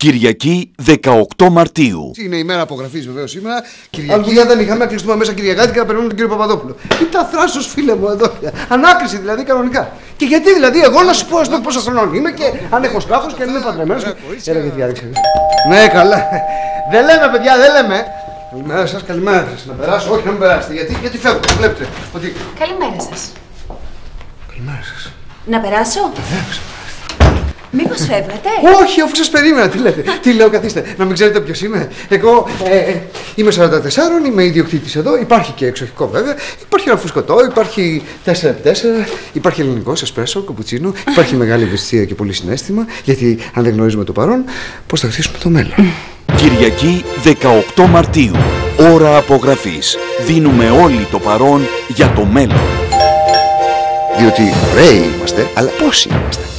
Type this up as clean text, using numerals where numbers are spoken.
Κυριακή 18 Μαρτίου. Είναι η μέρα απογραφής βεβαίως σήμερα. Κυριακή. Αν δουλειά δεν είχαμε, κλειστούμε μέσα Κυριακάτικα να περιμένουμε τον κύριο Παπαδόπουλο. Κοίτα θράσος, φίλε μου, εδώ. Ανάκριση δηλαδή κανονικά. Και γιατί δηλαδή, εγώ να σου πω ας πούμε πόσο χρονών είμαι και αν έχω σκάφος και αν είμαι παντρεμένος. Έλα και διάδειξε. Ναι, καλά. Δεν λέμε, παιδιά, δεν λέμε. Καλημέρα σας, καλημέρα σας. Να περάσω, όχι να μην περάσετε. Γιατί φεύγω, βλέπετε. Ότι... Καλημέρα σας. Καλημέρα σας. Να περάσω? Βεβαίως. Μήπως φεύγατε? Όχι, αφού σας περίμενα, τι λέτε. Τι λέω, καθίστε. Να μην ξέρετε ποιος είμαι. Εγώ είμαι 44, είμαι ιδιοκτήτης εδώ. Υπάρχει και εξοχικό βέβαια. Υπάρχει ένα φουσκωτό, υπάρχει 4x4, υπάρχει ελληνικός εσπρέσο, καπουτσίνο. Υπάρχει μεγάλη ευαισθησία και πολύ συναίσθημα. Γιατί αν δεν γνωρίζουμε το παρόν, πώς θα χτίσουμε το μέλλον. Κυριακή 18 Μαρτίου. Ώρα απογραφής. Δίνουμε όλοι το παρόν για το μέλλον. Διότι ωραίοι είμαστε, αλλά πόσοι είμαστε.